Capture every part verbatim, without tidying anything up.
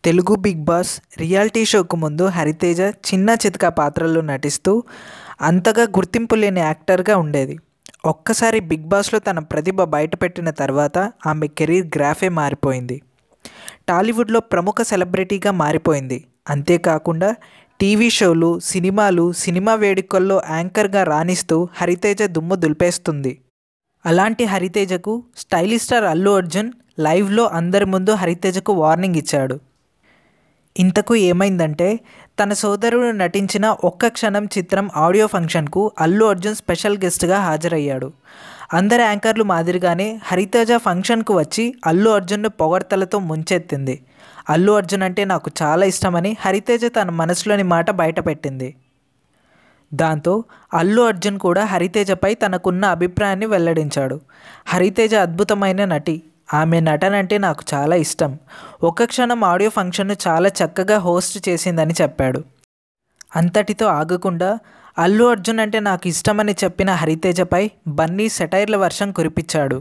Telugu Bigg Boss reality షోకు ముందు హరితేజ చిన్న చితక పాత్రల్లో నటిస్తూ అంతగా గుర్తింపు లేని యాక్టర్గా ఉండేది. ఒక్కసారి బిగ్ బాస్లో తన ప్రతిభ బయటపెట్టిన తర్వాత ఆమె కెరీర్ గ్రాఫే మారిపోయింది. టాలీవుడ్లో ప్రముఖ సెలబ్రిటీగా మారిపోయింది. అంతేకాకుండా టీవీ షోలు, సినిమాలు, సినిమా వేడుకల్లో యాంకర్గా రాణిస్తూ హరితేజ దుమ్ము దులిపేస్తుంది. అలాంటి హరితేజకు స్టైలిష్ స్టార్ అల్లు అర్జున్ లైవ్లో అందరి ముందు హరితేజకు వార్నింగ్ ఇచ్చాడు. ఇంతకు ఏమైందంటే, తన సోదరుడు నటించిన ఒక్క క్షణం చిత్రం ఆడియో ఫంక్షన్కు అల్లు అర్జున్ స్పెషల్ గెస్ట్గా హాజరయ్యాడు. అందరి యాంకర్లు మాదిరిగానే హరితేజ ఫంక్షన్కు వచ్చి అల్లు అర్జున్ను పొగడ్తలతో ముంచెత్తింది. అల్లు అర్జున్ అంటే నాకు చాలా ఇష్టమని హరితేజ తన మనసులోని మాట బయటపెట్టింది. దాంతో అల్లు అర్జున్ కూడా హరితేజపై తనకున్న అభిప్రాయాన్ని వెల్లడించాడు. హరితేజ అద్భుతమైన నటి. ఆమె నటన అంటే నాకు చాలా ఇష్టం. ఒక్క క్షణం ఆడియో ఫంక్షన్ను చాలా చక్కగా హోస్ట్ చేసిందని చెప్పాడు. అంతటితో ఆగకుండా అల్లు అర్జున్ అంటే నాకు ఇష్టమని చెప్పిన హరితేజపై బన్నీ సెటైర్ల వర్షం కురిపించాడు.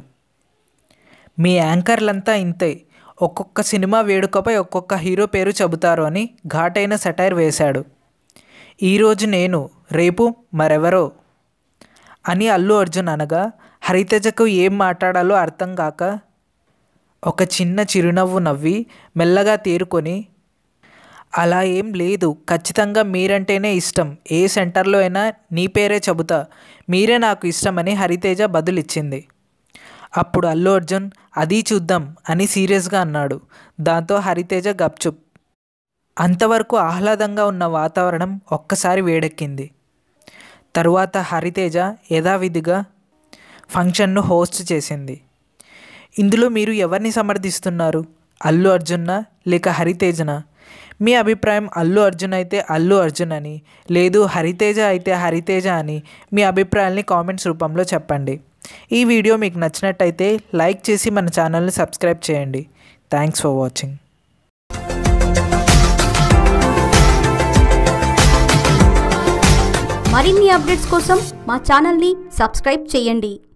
మీ యాంకర్లంతా ఇంతే, ఒక్కొక్క సినిమా వేడుకపై ఒక్కొక్క హీరో పేరు చెబుతారు అని ఘాటైన సెటైర్ వేశాడు. ఈరోజు నేను, రేపు మరెవరో అని అల్లు అర్జున్ అనగా హరితేజకు ఏం మాట్లాడాలో అర్థం కాక ఒక చిన్న చిరునవ్వు నవ్వి మెల్లగా తేరుకొని, అలా ఏం లేదు, ఖచ్చితంగా మీరంటేనే ఇష్టం, ఏ సెంటర్లో అయినా నీ పేరే చెబుతా, మీరే నాకు ఇష్టమని హరితేజ బదులిచ్చింది. అప్పుడు అల్లు అర్జున్ అది చూద్దాం అని సీరియస్గా అన్నాడు. దాంతో హరితేజ గప్చుప్. అంతవరకు ఆహ్లాదంగా ఉన్న వాతావరణం ఒక్కసారి వేడెక్కింది. తరువాత హరితేజ యథావిధిగా ఫంక్షన్ను హోస్ట్ చేసింది. ఇందులో మీరు ఎవరిని సమర్థిస్తున్నారు? అల్లు అర్జున్నా లేక హరితేజనా? మీ అభిప్రాయం అల్లు అర్జున్ అయితే అల్లు అర్జున్ అని, లేదు హరితేజ అయితే హరితేజ అని మీ అభిప్రాయాల్ని కామెంట్స్ రూపంలో చెప్పండి. ఈ వీడియో మీకు నచ్చినట్టయితే లైక్ చేసి మన ఛానల్ని సబ్స్క్రైబ్ చేయండి. Thanks for watching. మరిన్ని అప్డేట్స్ కోసం మా ఛానల్ని సబ్స్క్రైబ్ చేయండి.